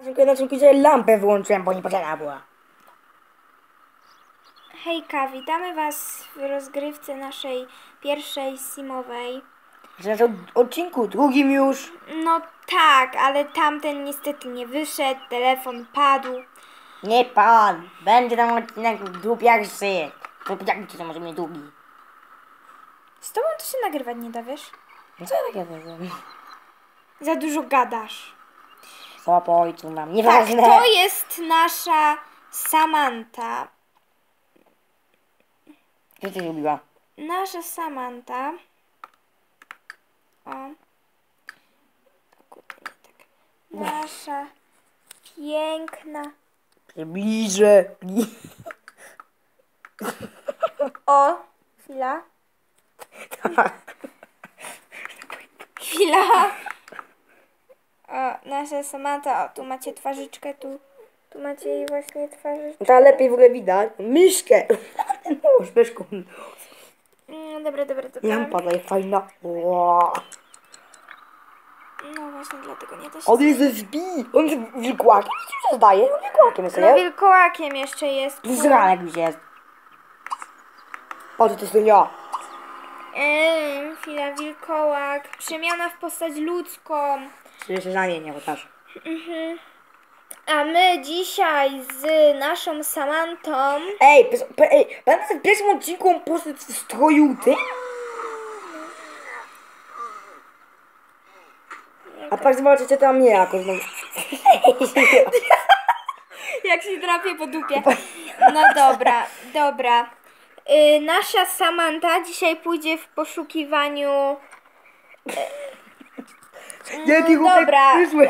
Dziękuję na przykład, że lampę wyłączyłem, bo niepotrzebna była. Hejka, witamy Was w rozgrywce naszej pierwszej simowej. Że na odcinku drugim już. No tak, ale tamten niestety nie wyszedł, telefon padł. Nie pan, będzie tam odcinek dupiarzy. Dupiarzy to może mieć długi. Z tobą to się nagrywać nie da, wiesz? No co ja takie powiem? Za dużo gadasz. Co po ojcu mam, Tak, nieważne. to jest nasza Samantha. Co ty lubiła? Nasza Samantha. O. Kurde, nie tak. Nasza piękna. Bliżej. O, chwila. Chwila. O, nasza Samantha. O, tu macie twarzyczkę, tu macie jej właśnie twarzyczkę. To lepiej w ogóle widać. Myszkę. No, myszką. Dobra. Lampa jest fajna. Wow. No właśnie, dlatego nie da się... On jest SB. On jest wilkłakiem. Co się zdaje? On wilkłakiem jest, No nie? wilkołakiem jeszcze jest. Zranek już jest. O, to jest ja. Chwila, wilkołak. Przemiana w postać ludzką. Czyli się zamienię chociaż. A my dzisiaj z naszą Samanthą... Pamiętasz w pierwszym odcinku on poszedł w stroju ty? A tak zobaczycie tam nie jakoś. No. Jak się drapie po dupie. No dobra. Nasza Samantha dzisiaj pójdzie w poszukiwaniu... Nie, ty chłopek Dobra. przyszłeś.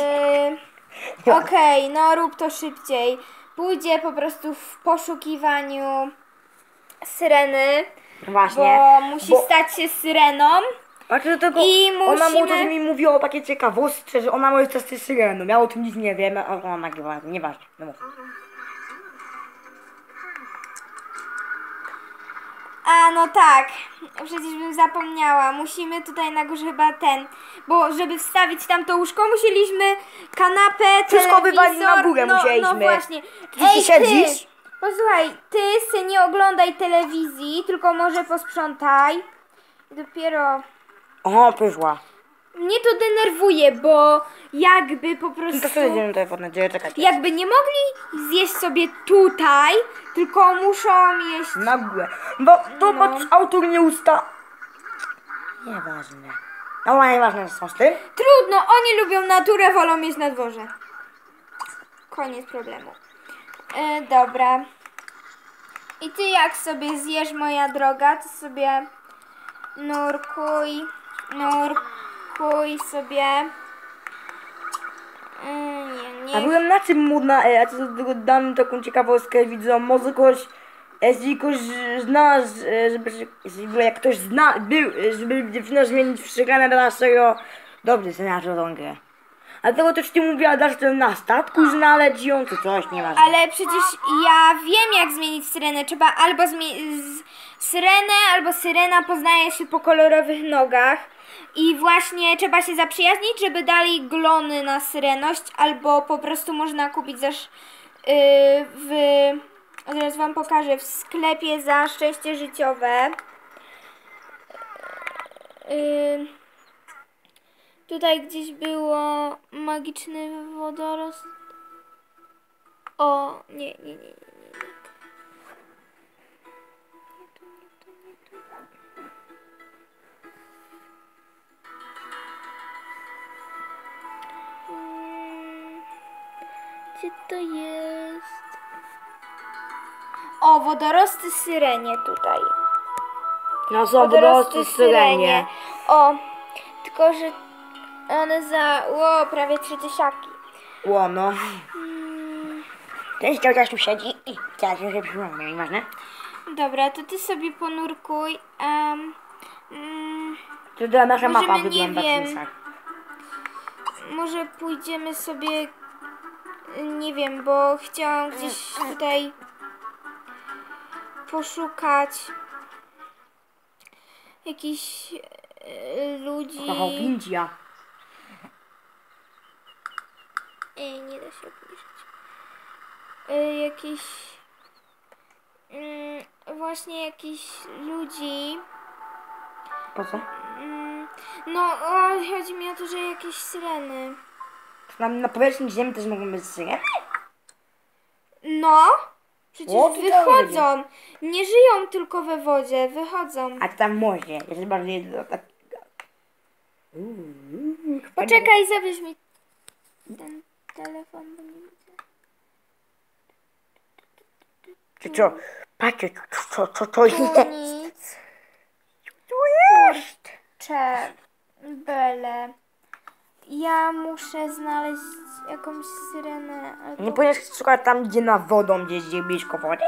Okej, no rób to szybciej. Pójdzie po prostu w poszukiwaniu Syreny, Właśnie. bo musi stać się Syreną. Znaczy do tego I ona musimy- może mi mówiła takie ciekawostki, że ona może stać się syreną. Ja o tym nic nie wiem, a ona nagrywała, nieważne. No mów. A no tak, przecież bym zapomniała. Musimy tutaj na górze chyba bo żeby wstawić tam to łóżko, musieliśmy kanapę, Wszystko telewizor. wywalić na górę no musieliśmy. właśnie. Ty siedzisz? Posłuchaj, ty nie oglądaj telewizji, tylko może posprzątaj. Dopiero... Aha, przyszła. Mnie to denerwuje, bo jakby po No prostu... to sobie idziemy telefon na dzieje, czekajcie. Jakby nie mogli zjeść sobie tutaj, tylko muszą jeść... Na górę. Bo zobacz, autor nie usta. Nieważne. No nieważne, co z tym. Trudno, oni lubią naturę, wolą mieć na dworze. Koniec problemu. Dobra. I ty jak sobie zjesz, moja droga, to sobie nurkuj sobie. A byłem na czym modna, a co do tego dam taką ciekawostkę, widzę, może kogoś, jeśli ktoś zna, żeby jak ktoś żeby dziewczyna zmienić w szykanę do naszego, dobrze, sobie na tą grę. A tego też ci mówiła, dasz to na statku znaleźć ją, czy coś, nie ma. Ale przecież ja wiem, jak zmienić syrenę. Trzeba albo syrenę, albo syrena poznaje się po kolorowych nogach. I właśnie trzeba się zaprzyjaźnić, żeby dali glony na syreność, albo po prostu można kupić zaraz wam pokażę, w sklepie za szczęście życiowe. Tutaj gdzieś było magiczny wodorost. O, nie. Gdzie to jest? O, wodorosty syrenie tutaj. No są wodorosty syrenie. O, tylko że one prawie 3000. Ło, no. Ten chciał tu siedzi i teraz się przypomnę, nieważne. Dobra, to ty sobie ponurkuj. To była nasza Możemy, mapa nie wygląda wiem. tak. Może pójdziemy sobie, nie wiem, bo chciałam gdzieś tutaj poszukać jakichś ludzi. Kochał Pindzia. Nie da się obniżyć. Jakieś... właśnie jakichś ludzi. Po co? No, chodzi mi o to, że jakieś syreny. Na powierzchni ziemi też mogą być syreny? No, przecież O, to wychodzą. Nie żyją tylko we wodzie, wychodzą. A tam może, jest bardziej do takiego. Poczekaj, zabierz mi ten telefon, bo nie widzę. Co? Patrzcie, co To jest? nic. Co jest? Bele. Ja muszę znaleźć jakąś syrenę. Albo... Nie powinieneś szukać tam, gdzie na wodą, gdzie blisko wody?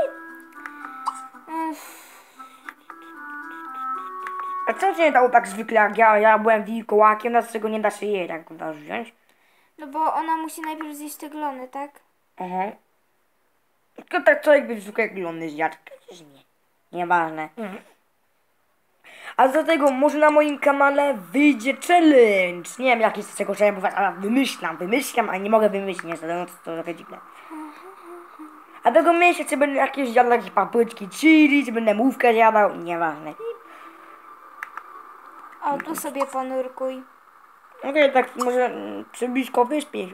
A czemu się nie dało tak zwykle, jak ja byłem wilkołakiem, dlaczego nie da się jej tak wziąć? No bo ona musi najpierw zjeść te glony, tak? Aha. Tylko tak co jakby zwykle glony zjadł. Przecież nie. Nieważne. A do tego może na moim kanale wyjdzie challenge. Nie wiem jaki z czego trzeba mówić, ale wymyślam, a nie mogę wymyślić, to trochę dziwne. A tego myślę, czy będę jakieś jadł jakieś papryczki chili, czy będę mówkę jadał, nieważne. O, tu sobie ponurkuj. Okej, tak może przy blisko wyspie.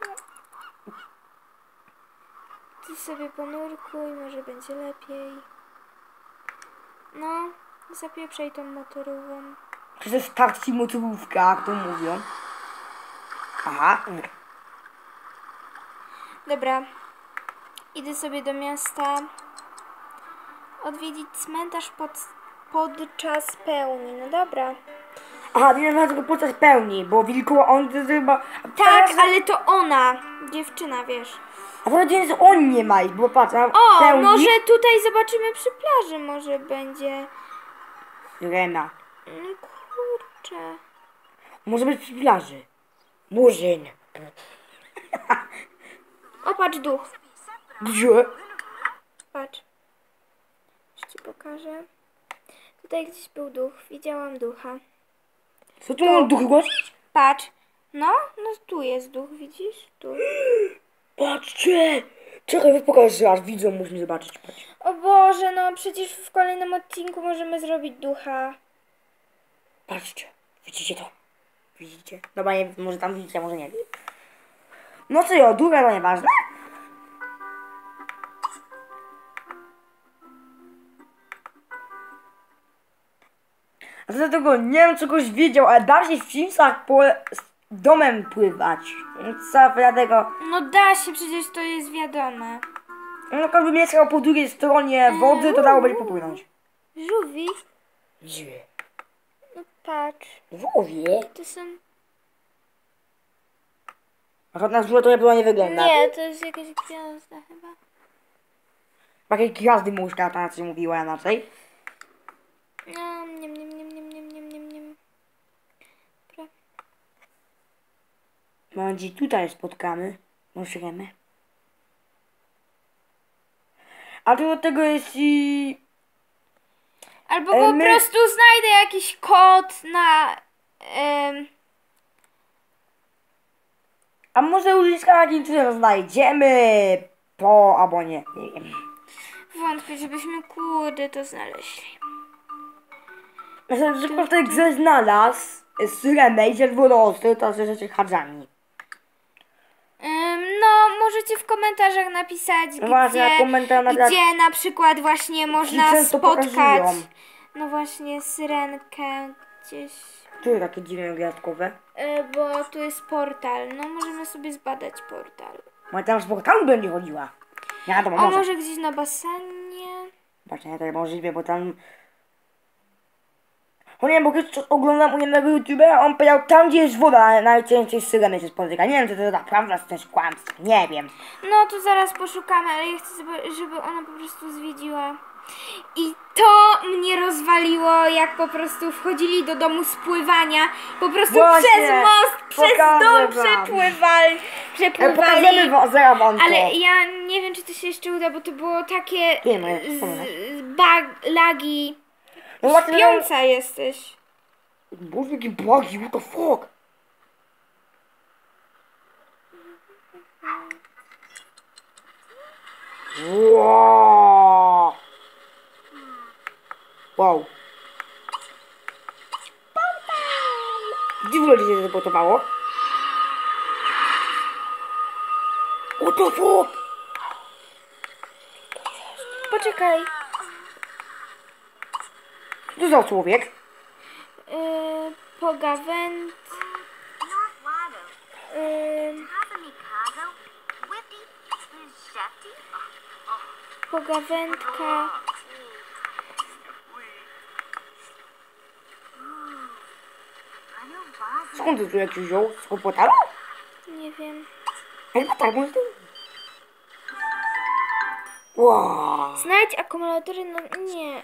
Tu sobie ponurkuj, może będzie lepiej. No, zapieprzaj tą motorową. To jest taksi motorówka, jak to mówią. Aha. Dobra, idę sobie do miasta odwiedzić cmentarz podczas pełni. No dobra. Aha, nie wiem tylko podczas pełni, bo wilkoła on to chyba... Tak, ale to ona, dziewczyna, wiesz. A to jest on nie ma, bo patrz, a O, pełni... może tutaj zobaczymy przy plaży, może będzie... Syrena. No kurczę. Może być przy plaży. Murzyn. O, patrz, duch. Gdzie? Patrz. Już ci pokażę. Tutaj gdzieś był duch. Widziałam ducha. Co tu mam duch głosić? Patrz. No tu jest duch, widzisz? Tu. Patrzcie! Czekaj, pokażę, aż widzą, musimy zobaczyć. Patrz. O Boże, no przecież w kolejnym odcinku możemy zrobić ducha. Patrzcie, widzicie to? Widzicie? Dobra, nie, może tam widzicie, może nie. No co ja, ducha to nieważne? A do tego nie wiem, czy ktoś wiedział, ale da się w Simsach po domem pływać. Co dlatego... No da się, przecież to jest wiadome. No każdy mieszkał po drugiej stronie wody, to dałoby się popłynąć. Żółwi? Gdzie? No patrz. Żółwie? To są... A żadna żółwa to nie wygląda. Nie, to jest jakaś gwiazda chyba. Takie gwiazdy muszka, ta co mówiła inaczej. No, nie. Dobra. Może gdzieś tutaj spotkamy. Możemy. A tu do tego jest i... Albo po prostu znajdę jakiś kod na... A może uzyskać jakiś coś znajdziemy po, albo nie wiem. Wątpię, żebyśmy kurde to znaleźli. Myślę, że ktoś grze znalazł syrenę i czerwonosty, to są rzeczy chadzami. No, możecie w komentarzach napisać, gdzie na przykład właśnie można spotkać. Pokazują. No właśnie, syrenkę gdzieś. Tu jest takie dziwne gwiazdkowe. Bo tu jest portal. No, możemy sobie zbadać portal. Może tam z portalu będzie chodziła. Ja to O, może gdzieś na basenie. Właśnie, to możliwe, bo tam... O nie, bo kiedyś oglądam u jednego youtubera, on powiedział, tam gdzie jest woda, najczęściej syreny się spotyka. Nie wiem, czy to naprawdę jest też kłamstwo, nie wiem. No, to zaraz poszukamy, ale ja chcę, żeby ona po prostu zwiedziła. I to mnie rozwaliło, jak po prostu wchodzili do domu z pływania. Po prostu Właśnie, przez most, przez dom przepływali. Pokażemy wam to. Ale ja nie wiem, czy to się jeszcze uda, bo to było takie lagi. No właśnie, Śpiąca jesteś. Boże, jakie bugi, what the fuck? Wow. Wow. Gdzie w ogóle się zapotowało? What the fuck? Poczekaj. Co to za człowiek? Pogawęd... Pogawędka... Skąd to człowiek się wziął? Z Hopotala? Nie wiem. Chyba tak, może to... Wow. Znajdź akumulatory, no nie.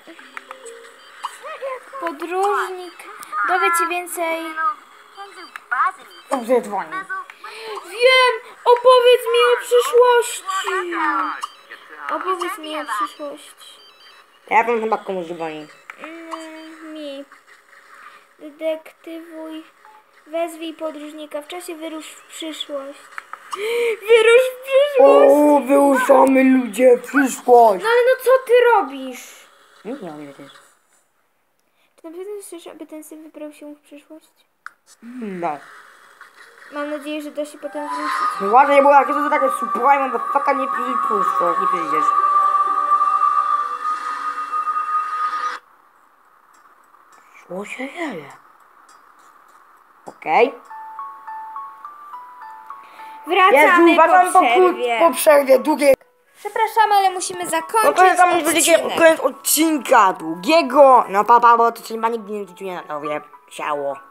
Podróżnik. Dowiedz się więcej. Dobrze dzwoni. Wiem! Opowiedz mi o przyszłości. Opowiedz mi o przyszłości. Ja bym chyba komuś dzwoni. Mi. Detektywuj. Wezwij podróżnika. W czasie wyrusz w przyszłość. Wyrusz w przyszłość! O, wyruszamy ludzie w przyszłość. No ale no co ty robisz? Nie wiem też. Czy naprawdę chcesz, aby ten syn wybrał się w przyszłość? No. Mam nadzieję, że da się potem wrócić. Uważaj, bo jak to takie surprise, motherfucker, nie przyjdziesz. Nie przyjdziesz. Co się dzieje? Okej. Wracamy po przerwie. Po przerwie długiej. Przepraszamy, ale musimy No zakończyć to jest tam będziecie odcinek. koniec odcinka długiego. No papa, bo to się chyba nigdy nie na tobie siało.